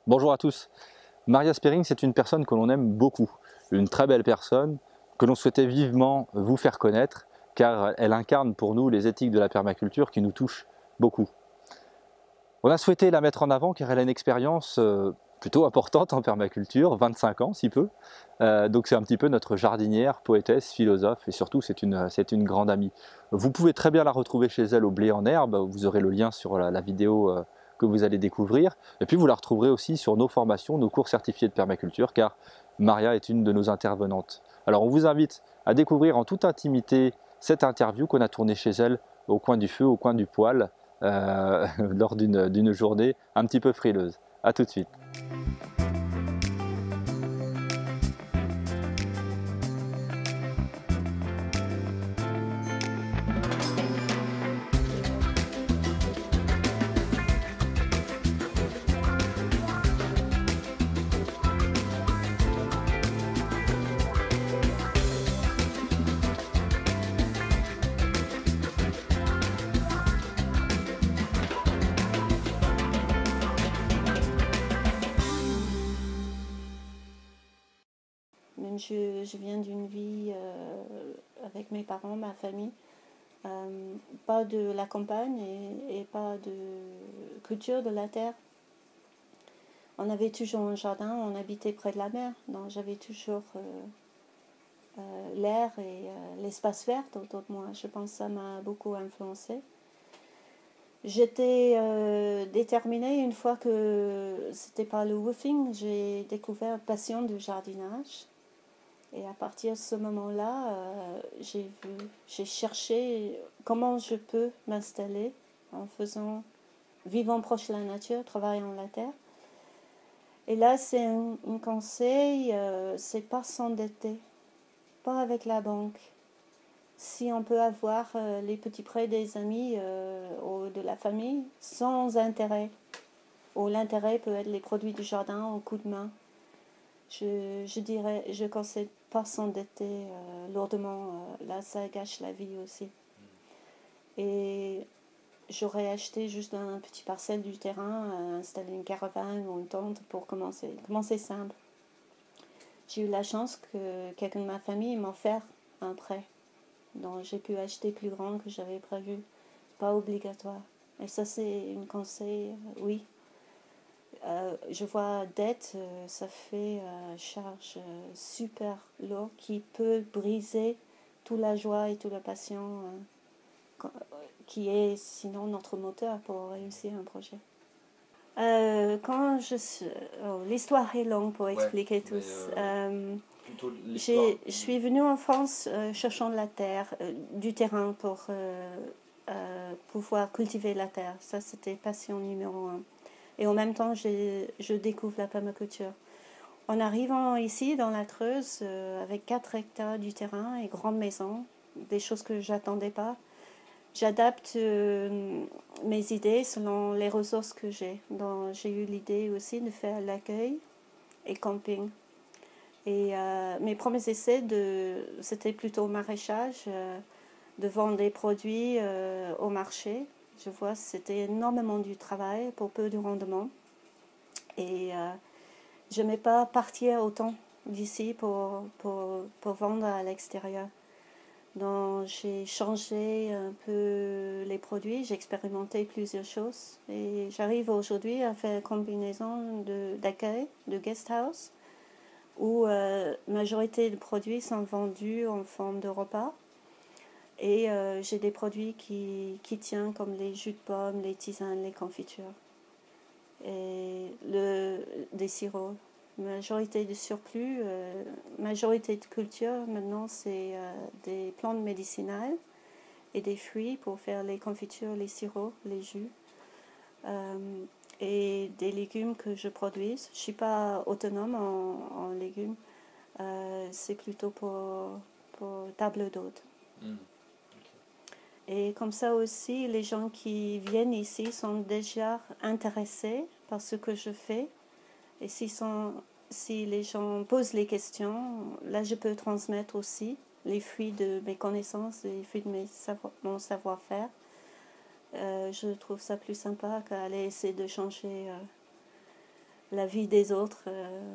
Bonjour à tous. Maria Spearing, c'est une personne que l'on aime beaucoup, une très belle personne que l'on souhaitait vivement vous faire connaître car elle incarne pour nous les éthiques de la permaculture qui nous touchent beaucoup. On a souhaité la mettre en avant car elle a une expérience plutôt importante en permaculture, 25 ans si peu. Donc c'est un petit peu notre jardinière, poétesse, philosophe et surtout c'est une grande amie. Vous pouvez très bien la retrouver chez elle au Blé en Herbe, vous aurez le lien sur la vidéo que vous allez découvrir. Et puis vous la retrouverez aussi sur nos formations, nos cours certifiés de permaculture car Maria est une de nos intervenantes. Alors on vous invite à découvrir en toute intimité cette interview qu'on a tournée chez elle au coin du feu, au coin du poêle. Lors d'une journée un petit peu frileuse. A tout de suite. Même je viens d'une vie avec mes parents, ma famille, pas de la campagne et pas de culture de la terre. On avait toujours un jardin, on habitait près de la mer, donc j'avais toujours l'air et l'espace vert autour de moi. Je pense que ça m'a beaucoup influencé. J'étais déterminée une fois que c'était par le woofing, j'ai découvert une passion du jardinage. Et à partir de ce moment-là, j'ai cherché comment je peux m'installer en vivant proche de la nature, travaillant la terre. Et là, c'est un conseil, c'est pas s'endetter, pas avec la banque. Si on peut avoir les petits prêts des amis ou de la famille sans intérêt, ou l'intérêt peut être les produits du jardin au coup de main. Je conseille pas s'endetter lourdement. Là, ça gâche la vie aussi. Et j'aurais acheté juste un petit parcelle du terrain, installé une caravane ou une tente pour commencer simple. J'ai eu la chance que quelqu'un de ma famille m'a offert un prêt. Donc j'ai pu acheter plus grand que j'avais prévu. Pas obligatoire. Et ça, c'est un conseil, oui. Je vois dette, ça fait charge super lourde qui peut briser toute la joie et toute la passion qui est sinon notre moteur pour réussir un projet. L'histoire est longue pour expliquer tout. Je suis venue en France cherchant de la terre, du terrain pour pouvoir cultiver la terre. Ça, c'était passion numéro 1. Et en même temps, je découvre la permaculture. En arrivant ici, dans la Creuse, avec 4 hectares du terrain et grande maison, des choses que je n'attendais pas, j'adapte mes idées selon les ressources que j'ai. Donc, j'ai eu l'idée aussi de faire l'accueil et camping. Et mes premiers essais, c'était plutôt maraîchage, de vendre des produits au marché. Je vois, c'était énormément du travail pour peu de rendement. Et je n'aimais pas partir autant d'ici pour vendre à l'extérieur. Donc j'ai changé un peu les produits, j'ai expérimenté plusieurs choses. Et j'arrive aujourd'hui à faire une combinaison d'accueil, de guest house, où la majorité des produits sont vendus en forme de repas. Et j'ai des produits qui tiennent comme les jus de pommes, les tisanes, les confitures et des sirops. Majorité de surplus, majorité de culture maintenant c'est des plantes médicinales et des fruits pour faire les confitures, les sirops, les jus et des légumes que je produis. Je ne suis pas autonome en légumes, c'est plutôt pour table d'hôte. Et comme ça aussi, les gens qui viennent ici sont déjà intéressés par ce que je fais. Et si les gens posent les questions, là je peux transmettre aussi les fruits de mes connaissances, les fruits de mon savoir-faire. Je trouve ça plus sympa qu'aller essayer de changer la vie des autres.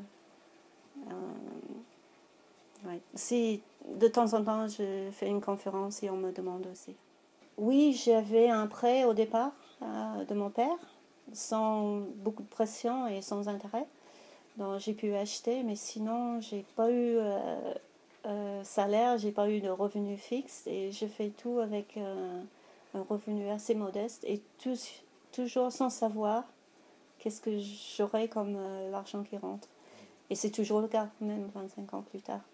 Ouais. Si de temps en temps je fais une conférence et on me demande aussi. Oui, j'avais un prêt au départ de mon père, sans beaucoup de pression et sans intérêt. Donc j'ai pu acheter, mais sinon j'ai pas eu salaire, j'ai pas eu de revenu fixe et je fais tout avec un revenu assez modeste et toujours sans savoir qu'est-ce que j'aurai comme l'argent qui rentre. Et c'est toujours le cas, même 25 ans plus tard.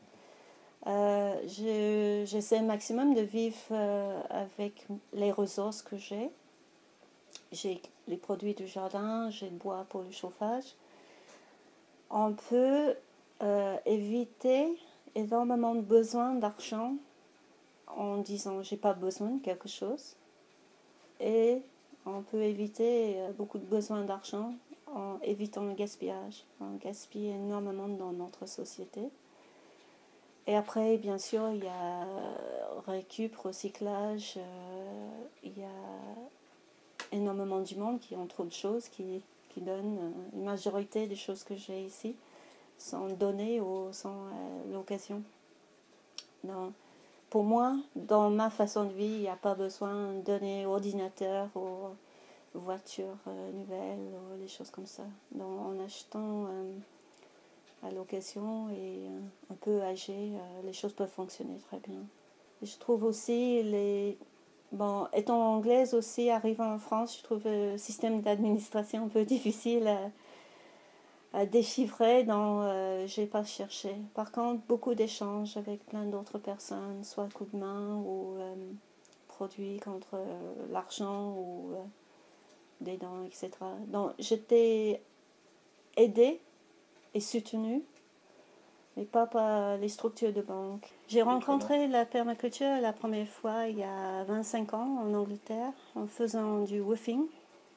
J'essaie au maximum de vivre avec les ressources que j'ai. J'ai les produits du jardin, j'ai le bois pour le chauffage. On peut éviter énormément de besoin d'argent en disant j'ai pas besoin de quelque chose. Et on peut éviter beaucoup de besoin d'argent en évitant le gaspillage. On gaspille énormément dans notre société. Et après, bien sûr, il y a récup, recyclage, il y a énormément du monde qui ont trop de choses, qui donnent une majorité des choses que j'ai ici sont données ou sans l'occasion. Donc, pour moi, dans ma façon de vivre, il n'y a pas besoin de donner ordinateur ou voiture nouvelle ou des choses comme ça. Donc, en achetant à l'occasion et un peu âgé, les choses peuvent fonctionner très bien. Et je trouve aussi bon, étant anglaise aussi, arrivant en France, je trouve le système d'administration un peu difficile à déchiffrer, donc j'ai pas cherché. Par contre, beaucoup d'échanges avec plein d'autres personnes, soit coup de main ou produits contre l'argent ou des dons, etc. Donc j'étais aidée et soutenue, mais pas par les structures de banque. J'ai rencontré la permaculture la première fois il y a 25 ans en Angleterre en faisant du woofing,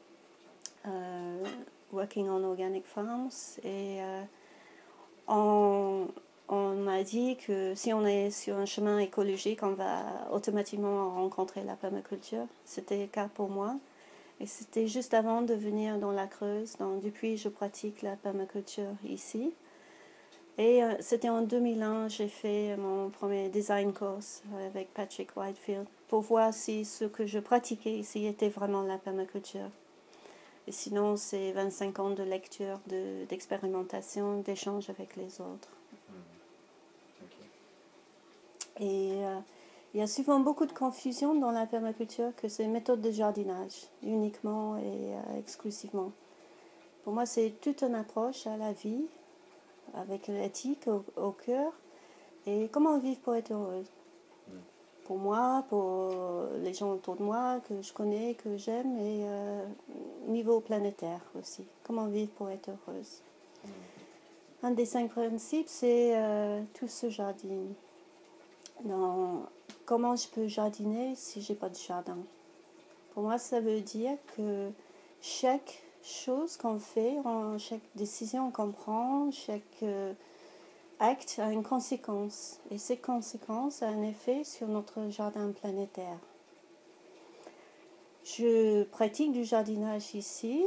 working on organic farms, et on m'a dit que si on est sur un chemin écologique, on va automatiquement rencontrer la permaculture. C'était le cas pour moi. Et c'était juste avant de venir dans la Creuse. Donc, depuis, je pratique la permaculture ici. Et c'était en 2001, j'ai fait mon premier design course avec Patrick Whitefield pour voir si ce que je pratiquais ici était vraiment la permaculture. Et sinon, c'est 25 ans de lecture, d'expérimentation, d'échange avec les autres. Et il y a souvent beaucoup de confusion dans la permaculture que c'est une méthode de jardinage, uniquement et exclusivement. Pour moi, c'est toute une approche à la vie, avec l'éthique au cœur, et comment vivre pour être heureuse. Pour moi, pour les gens autour de moi, que je connais, que j'aime, et niveau planétaire aussi. Comment vivre pour être heureuse. Un des 5 principes, c'est tout se jardine. Donc, comment je peux jardiner si j'ai pas de jardin? Pour moi, ça veut dire que chaque chose qu'on fait, chaque décision qu'on prend, chaque acte a une conséquence. Et cette conséquence a un effet sur notre jardin planétaire. Je pratique du jardinage ici.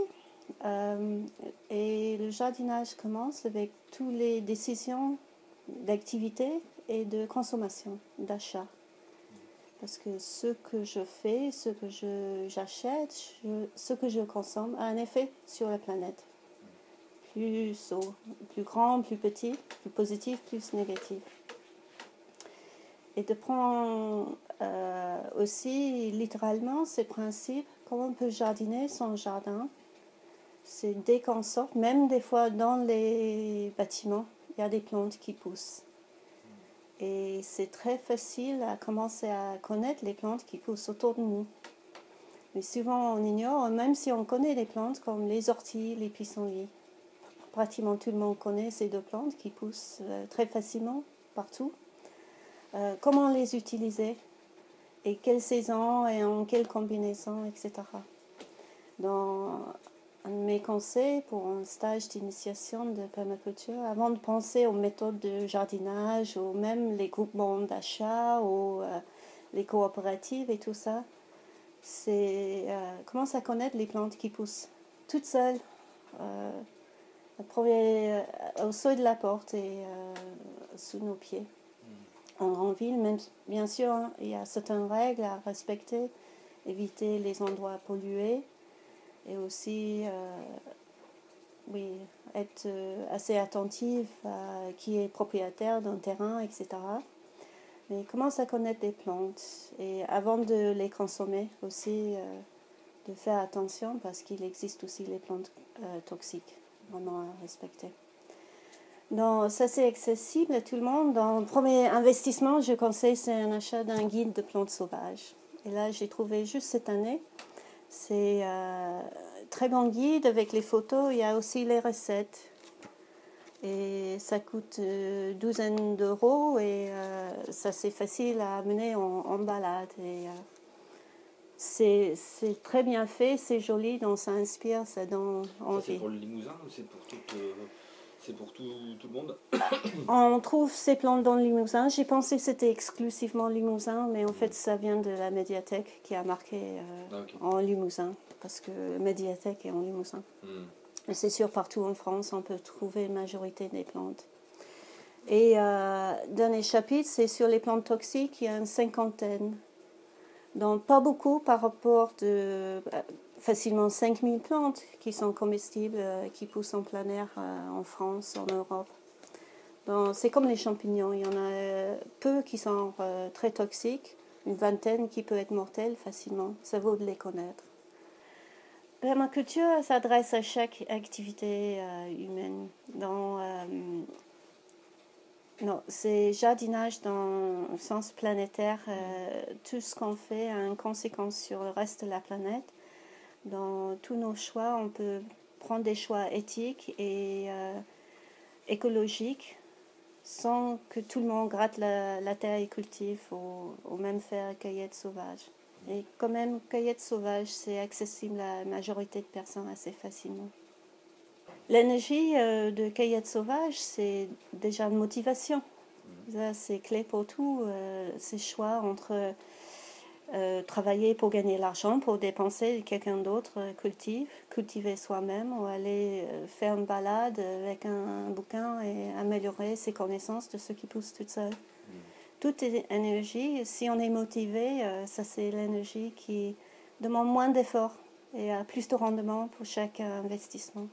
Et le jardinage commence avec toutes les décisions d'activité et de consommation, d'achat. Parce que ce que je fais, ce que j'achète, ce que je consomme a un effet sur la planète. Plus grand, plus petit, plus positif, plus négatif. Et de prendre aussi littéralement ces principes, comment on peut jardiner son jardin. C'est dès qu'on sort, même des fois dans les bâtiments, il y a des plantes qui poussent. Et c'est très facile à commencer à connaître les plantes qui poussent autour de nous. Mais souvent on ignore, même si on connaît les plantes comme les orties, les pissenlits. Pratiquement tout le monde connaît ces deux plantes qui poussent très facilement partout. Comment les utiliser et quelle saison et en quelle combinaison, etc. Dans un de mes conseils pour un stage d'initiation de permaculture, avant de penser aux méthodes de jardinage ou même les groupements d'achat ou les coopératives et tout ça, c'est commencer à connaître les plantes qui poussent toutes seules au seuil de la porte et sous nos pieds. En grande ville, même, bien sûr, hein, il y a certaines règles à respecter, éviter les endroits pollués et aussi oui, être assez attentif à qui est propriétaire d'un terrain, etc. Mais commence à connaître des plantes et avant de les consommer aussi, de faire attention parce qu'il existe aussi les plantes toxiques, vraiment à respecter. Donc ça c'est accessible à tout le monde. Dans le premier investissement, je conseille c'est un achat d'un guide de plantes sauvages. Et là j'ai trouvé juste cette année. C'est très bon guide avec les photos, il y a aussi les recettes. Et ça coûte douzaine d'euros et ça c'est facile à amener en balade. Et c'est très bien fait, c'est joli, donc ça inspire, ça donne envie. Ça c'est pour le Limousin ou c'est pour tout le monde? On trouve ces plantes dans le Limousin. J'ai pensé que c'était exclusivement Limousin, mais en fait ça vient de la médiathèque qui a marqué en Limousin, parce que la médiathèque est en Limousin. Et c'est sûr, partout en France, on peut trouver la majorité des plantes. Et dernier chapitre, c'est sur les plantes toxiques, il y a une cinquantaine. Donc pas beaucoup par rapport de facilement 5000 plantes qui sont comestibles, qui poussent en plein air en France, en Europe. Donc c'est comme les champignons, il y en a peu qui sont très toxiques, une vingtaine qui peuvent être mortelles facilement, ça vaut de les connaître. Permaculture s'adresse à chaque activité humaine. Non, c'est jardinage dans le sens planétaire. Tout ce qu'on fait a une conséquence sur le reste de la planète. Dans tous nos choix, on peut prendre des choix éthiques et écologiques sans que tout le monde gratte la terre et cultive ou même faire cueillette sauvage. Et quand même, cueillette sauvage, c'est accessible à la majorité de personnes assez facilement. L'énergie de cueillette sauvage, c'est déjà une motivation. Ça, c'est clé pour tout. Ces choix entre travailler pour gagner l'argent, pour dépenser, quelqu'un d'autre cultiver soi-même ou aller faire une balade avec un bouquin et améliorer ses connaissances de ce qui pousse toute seule. Toute énergie, si on est motivé, ça c'est l'énergie qui demande moins d'efforts et a plus de rendement pour chaque investissement.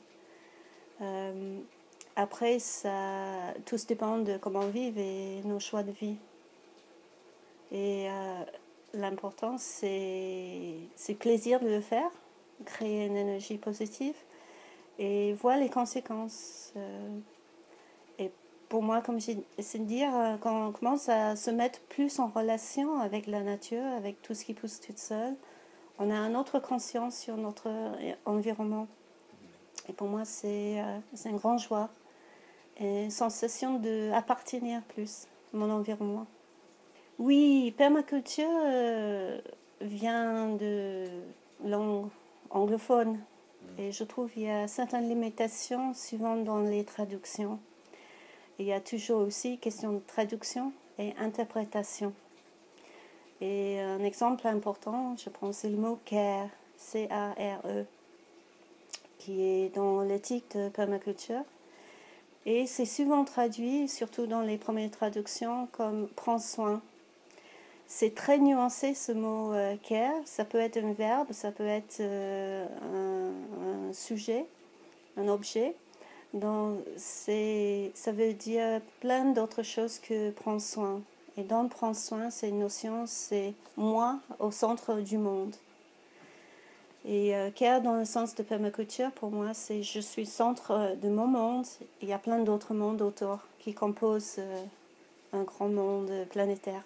Après, tout dépend de comment on vit et nos choix de vie. Et l'important, c'est le plaisir de le faire, créer une énergie positive et voir les conséquences. Et pour moi, comme j'ai essayé de dire, quand on commence à se mettre plus en relation avec la nature, avec tout ce qui pousse toute seule, on a une autre conscience sur notre environnement. Et pour moi, c'est une grande joie et une sensation d'appartenir plus à mon environnement. Oui, permaculture vient de langue anglophone. Et je trouve qu'il y a certaines limitations suivant dans les traductions. Et il y a toujours aussi question de traduction et interprétation. Et un exemple important, je prends, c'est le mot care, C-A-R-E, qui est dans l'éthique de permaculture. Et c'est souvent traduit, surtout dans les premières traductions, comme prends soin. C'est très nuancé ce mot care. Ça peut être un verbe, ça peut être un sujet, un objet. Donc ça veut dire plein d'autres choses que prendre soin. Et dans prendre soin, c'est une notion, c'est moi au centre du monde. Et care dans le sens de permaculture, pour moi, c'est je suis centre de mon monde. Il y a plein d'autres mondes autour qui composent un grand monde planétaire.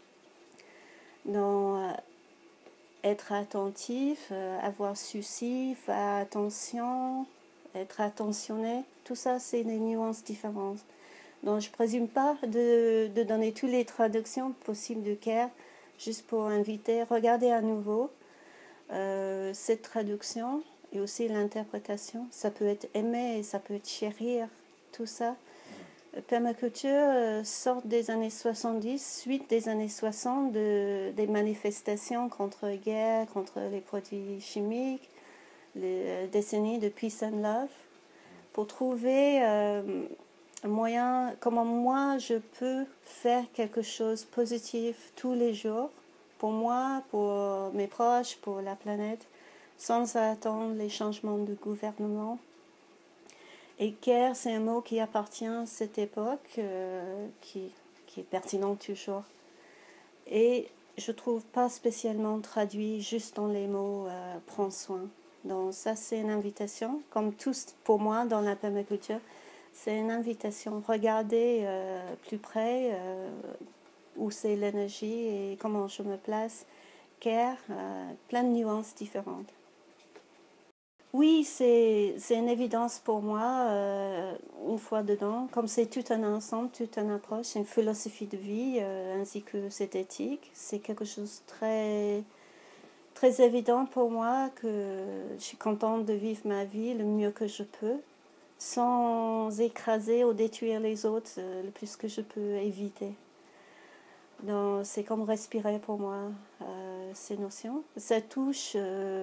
Donc, être attentif, avoir souci, faire attention, être attentionné, tout ça, c'est des nuances différentes. Donc, je ne présume pas de donner toutes les traductions possibles de care, juste pour inviter, regardez à nouveau cette traduction et aussi l'interprétation. Ça peut être aimer et ça peut être chérir, tout ça. Permaculture sort des années 70, suite des années 60, des manifestations contre la guerre, contre les produits chimiques, les décennies de peace and love. pour trouver un moyen, comment moi je peux faire quelque chose de positif tous les jours, pour moi, pour mes proches, pour la planète, sans attendre les changements de gouvernement. Et care, c'est un mot qui appartient à cette époque, qui est pertinent toujours. Et je ne trouve pas spécialement traduit juste dans les mots « prends soin ». Donc ça, c'est une invitation, comme tous pour moi dans la permaculture, c'est une invitation. Regardez plus près où c'est l'énergie et comment je me place. Care, plein de nuances différentes. Oui, c'est une évidence pour moi, une fois dedans, comme c'est tout un ensemble, toute une approche, une philosophie de vie, ainsi que cette éthique. C'est quelque chose de très, très évident pour moi, que je suis contente de vivre ma vie le mieux que je peux, sans écraser ou détruire les autres, le plus que je peux éviter. Donc, c'est comme respirer pour moi, ces notions. Ça touche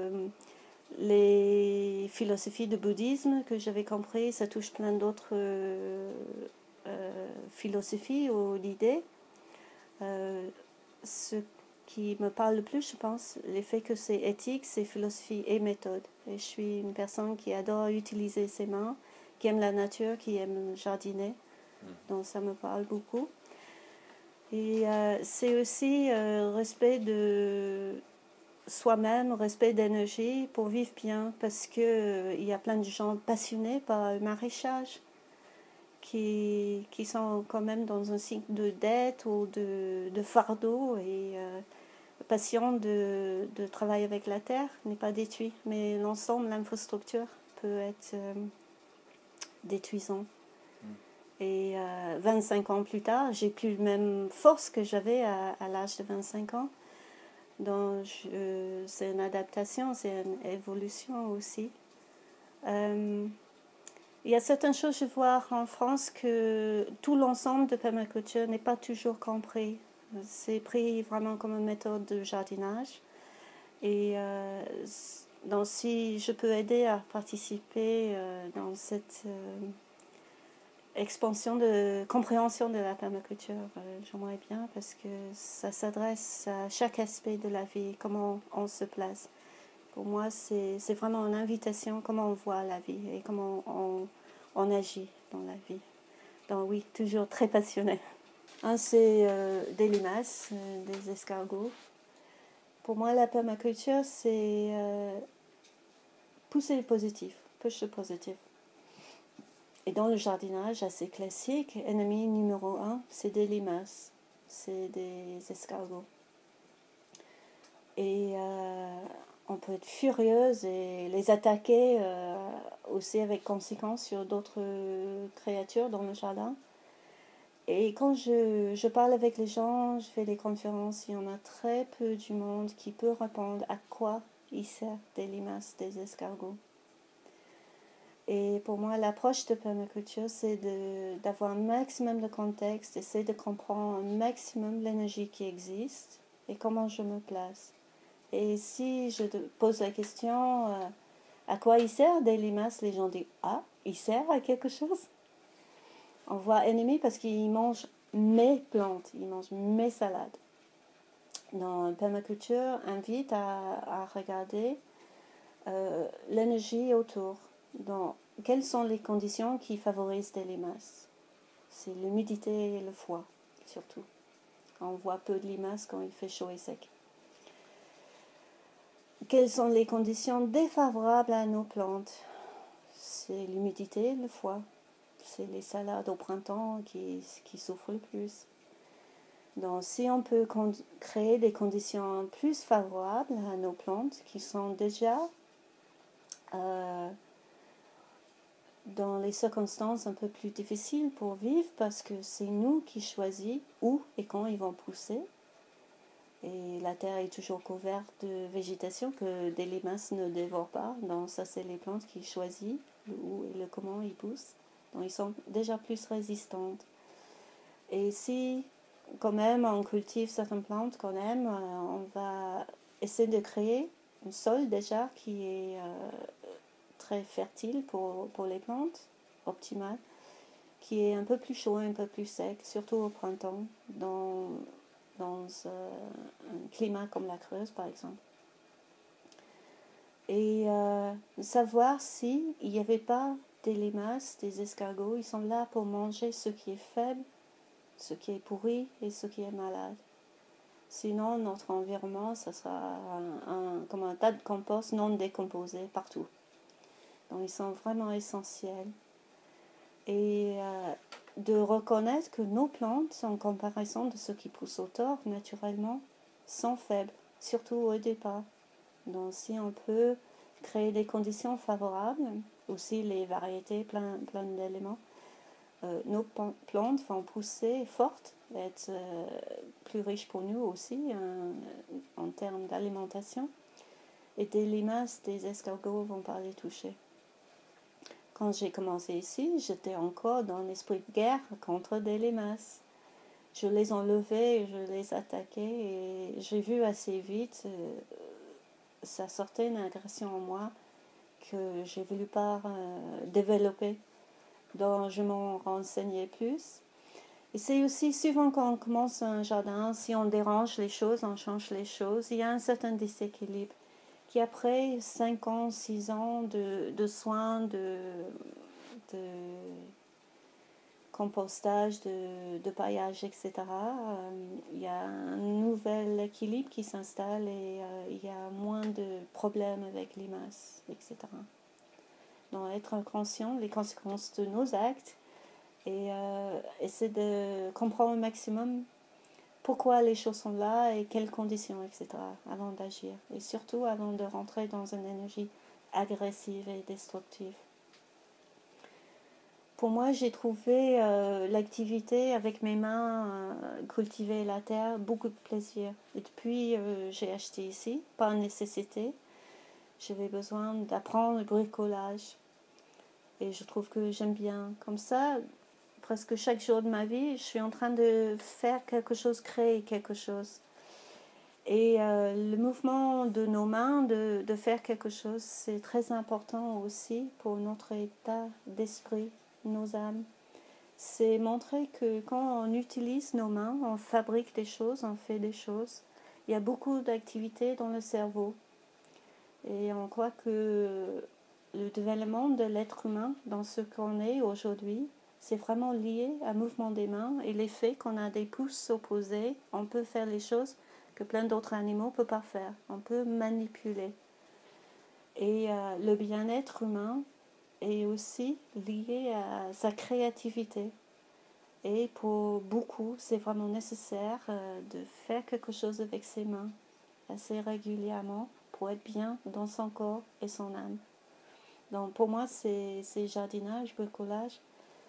les philosophies de bouddhisme que j'avais compris, ça touche plein d'autres philosophies ou d'idées. Ce qui me parle le plus, je pense, l'effet que c'est éthique, c'est philosophie et méthode. Et je suis une personne qui adore utiliser ses mains, qui aime la nature, qui aime jardiner. Donc ça me parle beaucoup. Et c'est aussi respect de soi-même, respect d'énergie pour vivre bien, parce que il y a plein de gens passionnés par le maraîchage qui sont quand même dans un cycle de dette ou de fardeau, et passion de travailler avec la terre n'est pas détruit, mais l'ensemble, l'infrastructure peut être détruisant. Et 25 ans plus tard, j'ai plus la même force que j'avais à l'âge de 25 ans. Donc, c'est une adaptation, c'est une évolution aussi. Il y a certaines choses, je vois en France, que tout l'ensemble de permaculture n'est pas toujours compris. C'est pris vraiment comme une méthode de jardinage. Et donc, si je peux aider à participer dans cette expansion de compréhension de la permaculture, j'aimerais bien, parce que ça s'adresse à chaque aspect de la vie, comment on se place. Pour moi, c'est vraiment une invitation, comment on voit la vie et comment on agit dans la vie. Donc oui, toujours très passionnée. Un, c'est des limaces, des escargots. Pour moi, la permaculture, c'est pousser le positif, push le positif. Et dans le jardinage assez classique, ennemi numéro 1, c'est des limaces, c'est des escargots. Et on peut être furieuse et les attaquer aussi avec conséquence sur d'autres créatures dans le jardin. Et quand je parle avec les gens, je fais des conférences, il y en a très peu du monde qui peut répondre à quoi il sert des limaces, des escargots. Et pour moi, l'approche de permaculture, c'est d'avoir un maximum de contexte, essayer de comprendre un maximum l'énergie qui existe et comment je me place. Et si je te pose la question, à quoi il sert des limaces, les gens disent « Ah, il sert à quelque chose ?» On voit ennemi parce qu'il mange mes plantes, il mange mes salades. Dans permaculture, invite à regarder l'énergie autour. Donc, quelles sont les conditions qui favorisent des limaces? C'est l'humidité et le froid, surtout. On voit peu de limaces quand il fait chaud et sec. Quelles sont les conditions défavorables à nos plantes? C'est l'humidité et le froid. C'est les salades au printemps qui souffrent le plus. Donc, si on peut créer des conditions plus favorables à nos plantes qui sont déjà dans les circonstances un peu plus difficiles pour vivre, parce que c'est nous qui choisissons où et quand ils vont pousser. Et la terre est toujours couverte de végétation que des limaces ne dévorent pas. Donc ça, c'est les plantes qui choisissent le où et le comment ils poussent. Donc ils sont déjà plus résistantes. Et si quand même on cultive certaines plantes qu'on aime, on va essayer de créer un sol déjà qui est très fertile pour les plantes. optimale, qui est un peu plus chaud, un peu plus sec, surtout au printemps, dans un climat comme la Creuse par exemple. Et savoir s'il n'y avait pas des limaces, des escargots, ils sont là pour manger ce qui est faible, ce qui est pourri et ce qui est malade. Sinon, notre environnement, ça sera comme un tas de compost non décomposé partout. Donc, ils sont vraiment essentiels. Et de reconnaître que nos plantes, en comparaison de ce qui pousse autour, naturellement, sont faibles, surtout au départ. Donc, si on peut créer des conditions favorables, aussi les variétés, plein d'éléments, nos plantes vont pousser fortes, être plus riches pour nous aussi en termes d'alimentation. Et des limaces, des escargots vont pas les toucher. Quand j'ai commencé ici, j'étais encore dans l'esprit de guerre contre des limaces. Je les enlevais, je les attaquais et j'ai vu assez vite, ça sortait une agression en moi que j'ai voulu pas développer. Donc je m'en renseignais plus. Et c'est aussi souvent quand on commence un jardin, si on dérange les choses, on change les choses, il y a un certain déséquilibre qui après 5 ans, 6 ans de soins, de compostage, de paillage, etc., il y a un nouvel équilibre qui s'installe et il y a moins de problèmes avec les masses, etc. Donc être conscient des conséquences de nos actes et essayer de comprendre au maximum pourquoi les choses sont là et quelles conditions, etc., avant d'agir. Et surtout avant de rentrer dans une énergie agressive et destructive. Pour moi, j'ai trouvé l'activité avec mes mains, cultiver la terre, beaucoup de plaisir. Et depuis, j'ai acheté ici, par nécessité. J'avais besoin d'apprendre le bricolage. Et je trouve que j'aime bien. Comme ça, presque chaque jour de ma vie, je suis en train de faire quelque chose, créer quelque chose. Et le mouvement de nos mains, de faire quelque chose, c'est très important aussi pour notre état d'esprit, nos âmes. C'est montrer que quand on utilise nos mains, on fabrique des choses, on fait des choses. Il y a beaucoup d'activités dans le cerveau. Et on croit que le développement de l'être humain dans ce qu'on est aujourd'hui, c'est vraiment lié au mouvement des mains et l'effet qu'on a des pouces opposés, on peut faire les choses que plein d'autres animaux ne peuvent pas faire. On peut manipuler. Et le bien-être humain est aussi lié à sa créativité. Et pour beaucoup, c'est vraiment nécessaire de faire quelque chose avec ses mains assez régulièrement pour être bien dans son corps et son âme. Donc pour moi, c'est jardinage, bricolage.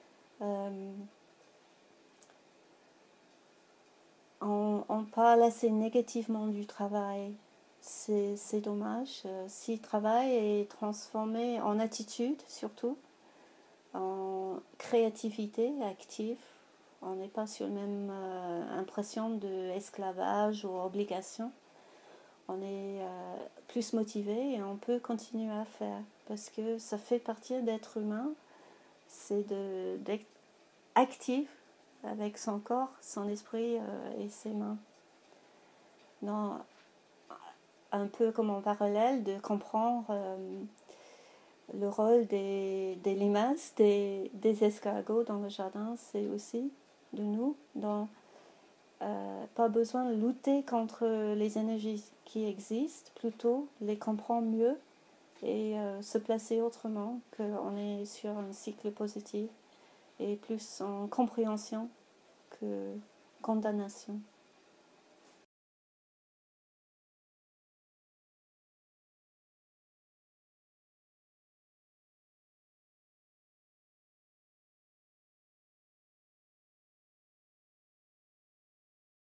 On parle assez négativement du travail. C'est dommage. Si le travail est transformé en attitude, surtout, en créativité active, on n'est pas sur la même impression d'esclavage ou obligation. On est plus motivé et on peut continuer à faire parce que ça fait partie d'être humain, c'est d'être actif avec son corps, son esprit et ses mains. Donc, un peu comme en parallèle de comprendre le rôle des limaces, des escargots dans le jardin, c'est aussi de nous. Donc, pas besoin de lutter contre les énergies qui existent, plutôt les comprendre mieux et se placer autrement, qu'on est sur un cycle positif et plus en compréhension que condamnation.